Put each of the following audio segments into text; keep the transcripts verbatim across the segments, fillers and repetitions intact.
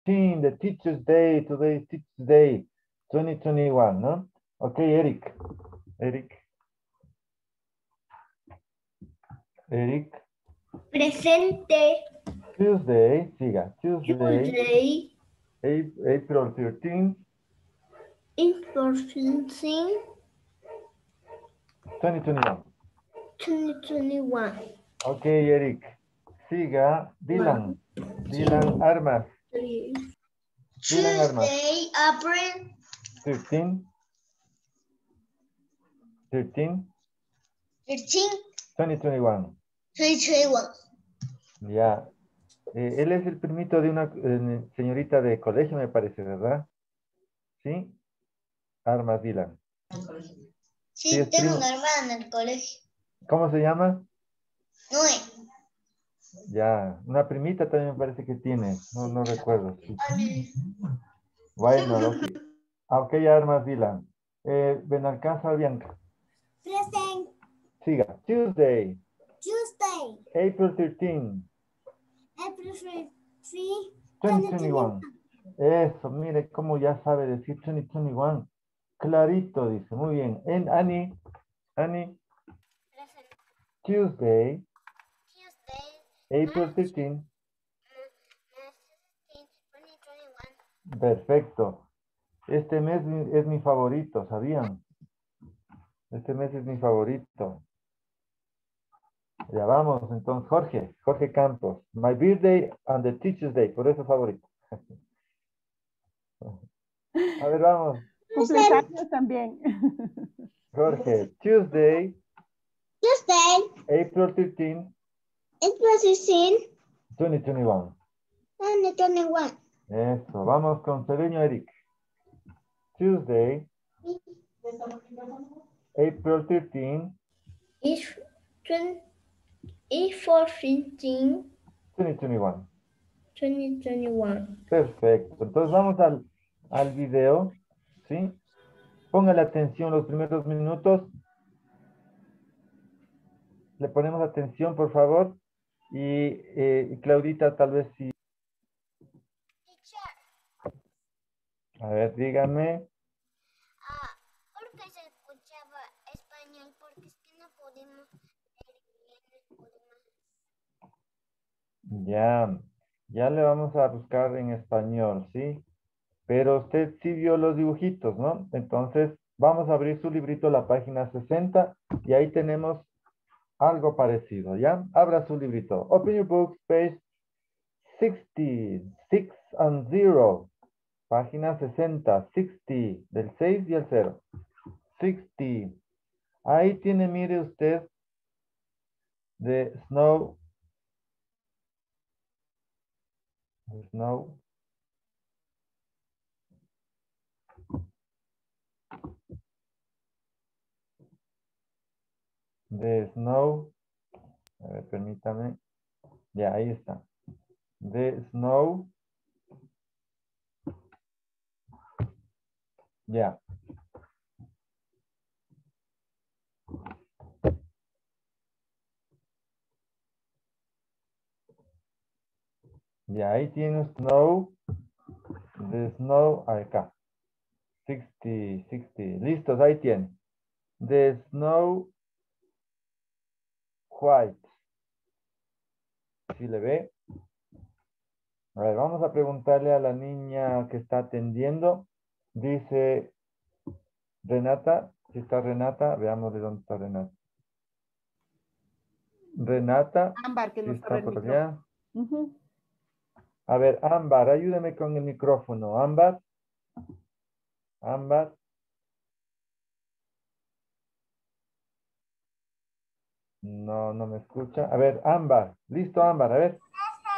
fourteen, the Teacher's Day. Today is Teacher's Day, twenty twenty-one, ¿no? Ok, Eric. Eric. Eric. Presente. Tuesday, siga. Tuesday. Tuesday. April thirteenth. April fifteenth. twenty twenty-one. twenty twenty-one. Ok, Eric. Siga. Dylan. Dylan Armas. Dylan Armas. Tuesday, April thirteen. thirteen. thirteen. twenty twenty-one. twenty twenty-one. Ya. Eh, él es el primito de una eh, señorita de colegio, me parece, ¿verdad? ¿Sí? Armas Dylan. Sí, Sí, es tengo primo. una hermana en el colegio. ¿Cómo se llama? Noé. Ya. Una primita también me parece que tiene. No, no recuerdo. Sí. Bueno, ok. Ah, ok, Armas Dylan. Eh, Benalcázar Bianca. Present. Siga. Tuesday. Tuesday, April thirteenth. April fifteenth, twenty twenty-one. Eso, mire cómo ya sabe decir twenty twenty-one. Clarito dice, muy bien. En Annie, Annie, Present. Tuesday, Tuesday, April thirteenth. twenty twenty-one. Perfecto. Este mes es mi favorito, ¿sabían? Este mes es mi favorito. Ya vamos, entonces, Jorge, Jorge Campos. My birthday and the Teacher's Day, por eso favorito. A ver, vamos. Cumpleaños también. Jorge, Tuesday, Tuesday, April thirteenth, April fifteenth, twenty twenty-one. twenty twenty-one. Eso, vamos con Cedeño Eric. Tuesday, April thirteenth, April fifteenth, twenty twenty-one. twenty twenty-one. Perfecto. Entonces vamos al, al video, ¿sí? Póngale atención los primeros minutos. Le ponemos atención, por favor. Y eh, Claudita, tal vez sí. A ver, dígame. Ah, ¿por qué se escuchaba español? Porque es que no podemos Ya, ya le vamos a buscar en español, ¿sí? Pero usted sí vio los dibujitos, ¿no? Entonces, vamos a abrir su librito, la página sesenta, y ahí tenemos algo parecido, ¿ya? Abra su librito. Open your books, page sixty, six and zero. Página sesenta, sesenta, del seis y el cero. sesenta. Ahí tiene, mire usted, de snow. Snow. De snow. A ver, permítame. Ya, ahí está. De snow. Ya. Ya, ahí tiene snow. De snow, acá. sesenta, sesenta. Listos, ahí tiene. De snow white. ¿Sí le ve? A ver, vamos a preguntarle a la niña que está atendiendo. Dice Renata. Si está Renata, veamos de dónde está Renata. Renata. Ámbar, que Si no está sabe el por micrófono. allá. Uh-huh. A ver, Ámbar, ayúdame con el micrófono. Ámbar. Ámbar. No, no me escucha. A ver, Ámbar. Listo, Ámbar. A ver.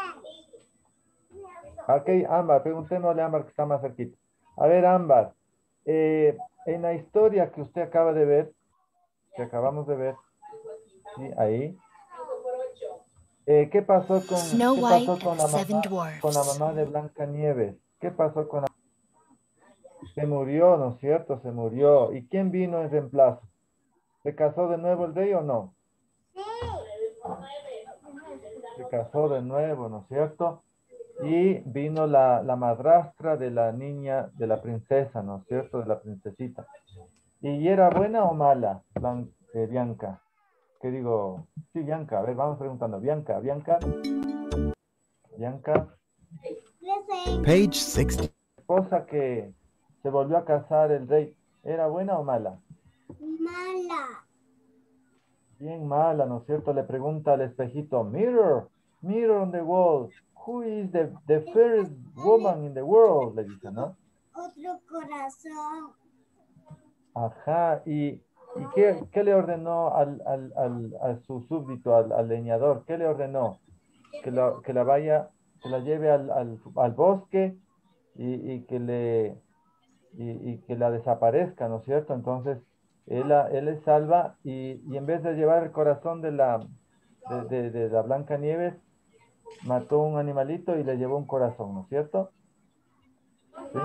Ok, Ámbar. Preguntémosle a Ámbar que está más cerquita. A ver, Ámbar. Eh, en la historia que usted acaba de ver, que acabamos de ver, sí, ahí. Eh, ¿qué pasó con, Snow qué White pasó con and la the Seven mamá, con la Dwarfs. mamá de Blancanieves? ¿Qué pasó con la... Se murió, ¿no es cierto? Se murió. ¿Y quién vino en reemplazo? ¿Se casó de nuevo el rey o no? Se casó de nuevo, ¿no es cierto? y vino la, la madrastra de la niña, de la princesa, ¿no es cierto? De la princesita. ¿Y era buena o mala, Blan- eh, Bianca? ¿Qué digo? Sí, Bianca, a ver, vamos preguntando. Bianca, Bianca, Bianca, Present. Page sixty. esposa que se volvió a casar el rey, ¿era buena o mala? Mala. Bien mala, ¿no es cierto? Le pregunta al espejito, mirror, mirror on the wall, who is the, the fairest woman in the world? Le dice, ¿no? Otro corazón. Ajá, ¿y, y qué, qué le ordenó al, al, al, a su súbdito, al, al leñador? ¿Qué le ordenó? Que la, que la vaya, que la lleve al, al, al bosque y, y que le, y, y que la desaparezca, ¿no es cierto? Entonces, él, la- él le salva y, y en vez de llevar el corazón de la, de, de, de la Blancanieves, mató un animalito y le llevó un corazón, ¿no es cierto? ¿Sí?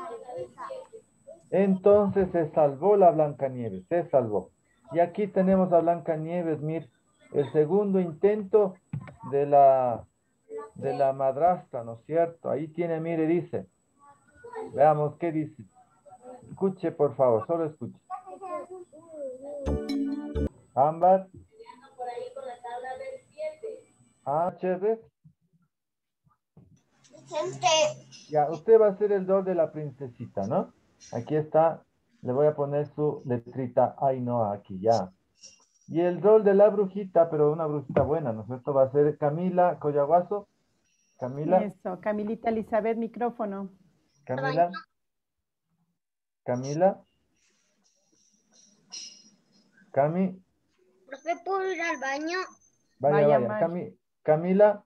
Entonces se salvó la Blancanieves, se salvó. Y aquí tenemos a Blancanieves, mir, el segundo intento de la, de la madrastra, ¿no es cierto? Ahí tiene, mire, dice, veamos qué dice. Escuche, por favor, solo escuche. Ámbar. Ah, chévere. Presente. Ya, usted va a ser el rol de la princesita, ¿no? Aquí está. Le voy a poner su letrita Ainhoa aquí, ya. Y el rol de la brujita, pero una brujita buena, ¿no es cierto? Va a ser Camila Collaguazo. Camila, Eso, Camilita Elizabeth, micrófono. Camila, Camila, Cami, Profe, ¿puedo ir al baño? vaya, Vaya, vaya. Mar. Cami, Camila,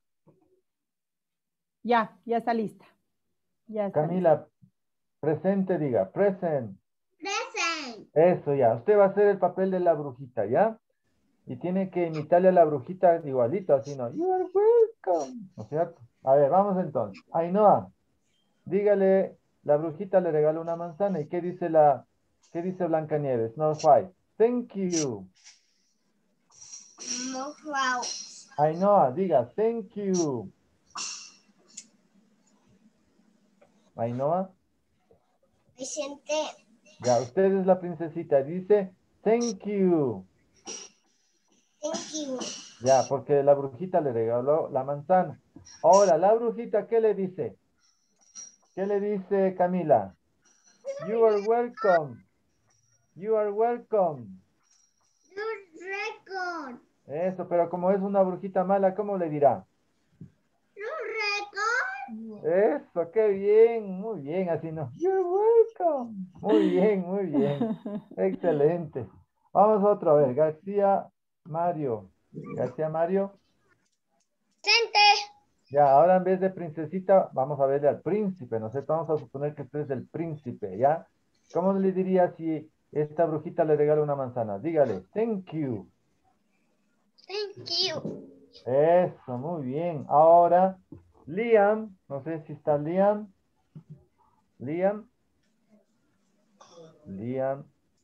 Ya, ya está lista. Ya está lista. Camila, presente, diga, present. Present. Eso ya, usted va a hacer el papel de la brujita, ¿ya? Y tiene que imitarle a la brujita igualito, así, ¿no? You are welcome, ¿no es cierto? A ver, vamos entonces. Ainhoa, dígale, la brujita le regaló una manzana, ¿y qué dice la, qué dice Blancanieves? Snow White. Thank you. Wow. Ainhoa, diga, thank you. Ainhoa, Presente. ya, usted es la princesita, dice, thank you. Thank you. Ya, porque la brujita le regaló la manzana. Ahora, la brujita, ¿qué le dice? ¿Qué le dice Camila? You are welcome. You are welcome. Your record. Eso, pero como es una brujita mala, ¿cómo le dirá? Your record. Eso, qué bien, muy bien, así no. You're welcome. Muy bien, muy bien. Excelente. Vamos a otro, a ver, García Mario. García Mario. Presente. Ya, ahora en vez de princesita, vamos a verle al príncipe, ¿no es cierto? Vamos a suponer que usted es el príncipe, ¿ya? ¿Cómo le diría si esta brujita le regala una manzana? Dígale, thank you. Thank you. Eso, muy bien. Ahora, Liam, no sé si está Liam. Liam. Liam.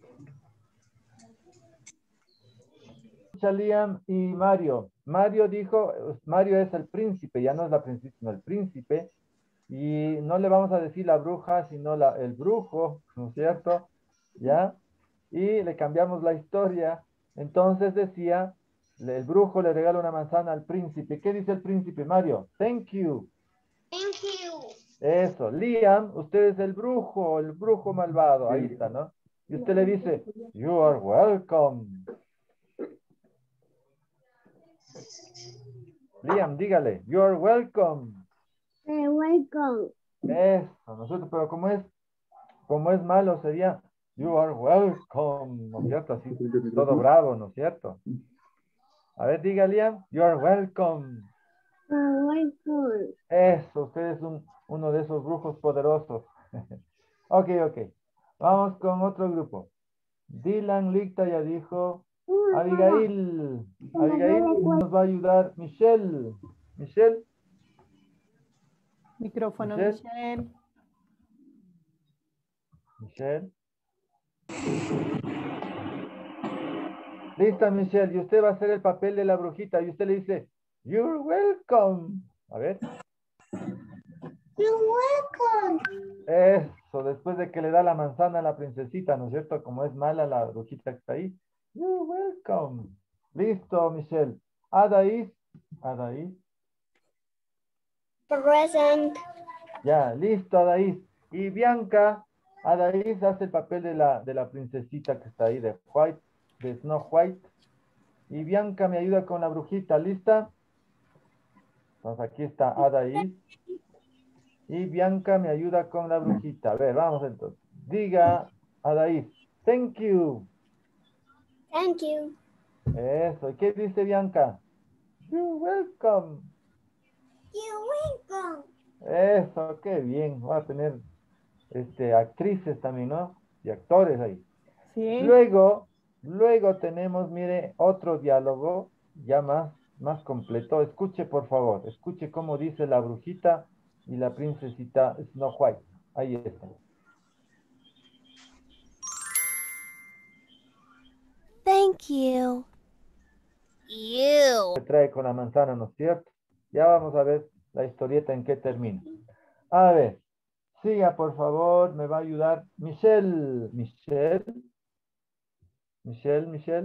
Escucha, Liam y Mario. Mario dijo, Mario es el príncipe, ya no es la princesa, sino el príncipe. Y no le vamos a decir la bruja, sino la, el brujo, ¿no es cierto? ¿Ya? Y le cambiamos la historia. Entonces decía, le- el brujo le regala una manzana al príncipe. ¿Qué dice el príncipe, Mario? Thank you. Thank you. Eso, Liam, usted es el brujo, el brujo malvado, ahí está, ¿no? Y usted le dice, you are welcome. Liam, dígale, you are welcome. You're welcome. Eso, nosotros, pero como es, como es malo sería, you are welcome, ¿no es cierto? Así, todo bravo, ¿no es cierto? A ver, diga, Liam, you are welcome. You're welcome. Eso, usted es un, uno de esos brujos poderosos. Ok, ok. Vamos con otro grupo. Dylan Licta ya dijo. Abigail. Abigail nos va a ayudar. Michelle. Michelle. Micrófono, Michelle. Michelle. Michelle. Lista, Michelle. Y usted va a hacer el papel de la brujita. Y usted le dice, you're welcome. A ver. You're welcome. Eso, después de que le da la manzana a la princesita, ¿no es cierto? Como es mala la brujita que está ahí. You're welcome. Listo, Michelle. Adaís. Adaís. Present. Ya, listo, Adaís. Y Bianca, Adaís hace el papel de la, de la princesita que está ahí, de White, de Snow White. Y Bianca me ayuda con la brujita, ¿lista? Entonces aquí está Adaís. Y Bianca me ayuda con la brujita. A ver, vamos entonces. Diga, Adaís, thank you. Thank you. Eso. ¿Y qué dice Bianca? You're welcome. You're welcome. Eso, qué bien. Va a tener este, actrices también, ¿no? Y actores ahí. Sí. Luego, luego tenemos, mire, otro diálogo ya más, más completo. Escuche, por favor. Escuche cómo dice la brujita y la princesita Snow White. Ahí está. Thank you. You. Se trae con la manzana, ¿no es cierto? Ya vamos a ver la historieta en qué termina. A ver, siga, por favor, me va a ayudar Michelle. Michelle. Michelle, Michelle.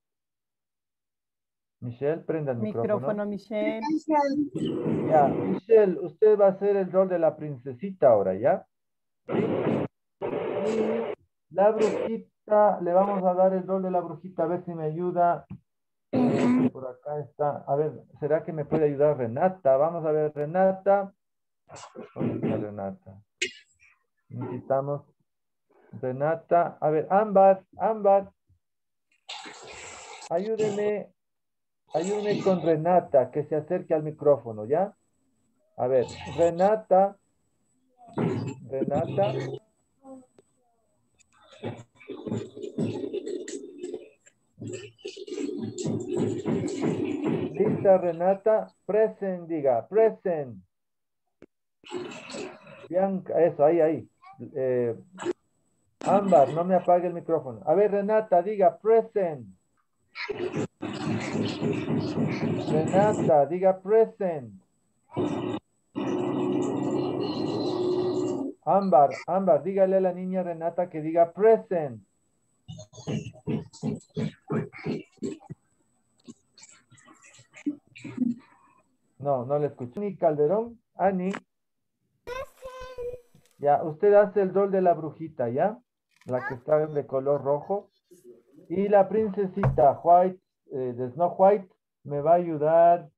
Michelle, prenda el micrófono. Micrófono, Michelle. Ya, Michelle, usted va a hacer el rol de la princesita ahora, ¿ya? ¿Sí? Y la brujita, le vamos a dar el rol de la brujita, a ver si me ayuda. Eh, por acá está. A ver, ¿será que me puede ayudar Renata? Vamos a ver, Renata. ¿Dónde está Renata? Necesitamos Renata. A ver, Ámbar, Ámbar. Ayúdeme, ayúdeme con Renata, que se acerque al micrófono, ¿ya? A ver, Renata. Renata. Lista, Renata. Present, diga, present. Bianca, eso, ahí, ahí. Eh, Ámbar, no me apague el micrófono. A ver, Renata, diga, present. Renata, diga, present. Ámbar, Ámbar, dígale a la niña Renata que diga present. No, no le escuché. Ani Calderón, Ani. Ya, usted hace el rol de la brujita, ¿ya? La que está de color rojo. Y la princesita White, eh, de Snow White, me va a ayudar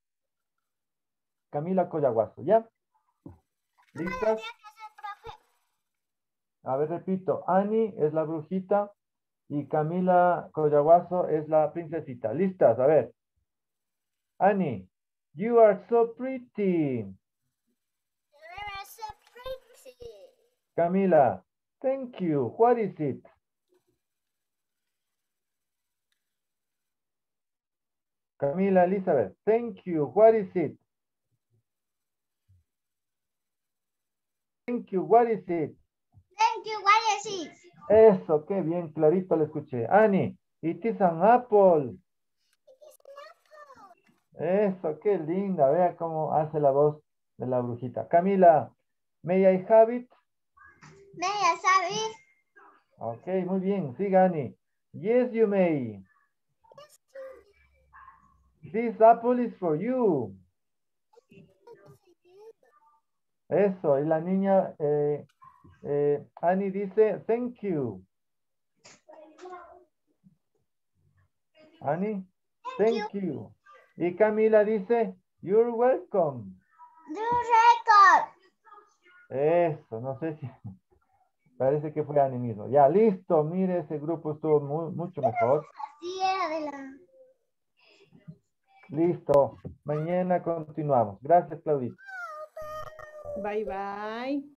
Camila Collaguazo, ¿ya? ¿Listas? A ver, repito. Ani es la brujita y Camila Collaguazo es la princesita. ¿Listas? A ver. Ani, you are so pretty. You're so pretty. Camila, thank you. What is it? Camila Elizabeth, thank you. What is it? Thank you. What is it? Thank you. What is it? Eso, qué bien, clarito lo escuché. Annie, it is an apple. Eso, qué linda. Vea cómo hace la voz de la brujita. Camila, may I have it? May I have it? Ok, muy bien. Siga, Annie. Yes, you may. This apple is for you. Eso, y la niña, eh, eh, Annie dice, thank you. Annie, thank you. Y Camila dice, you're welcome. Do record. Eso, no sé si, parece que fue Annie mismo. Ya, listo, mire, ese grupo estuvo muy, mucho mejor. Así era de la... Listo, mañana continuamos. Gracias, Claudita. Bye, bye.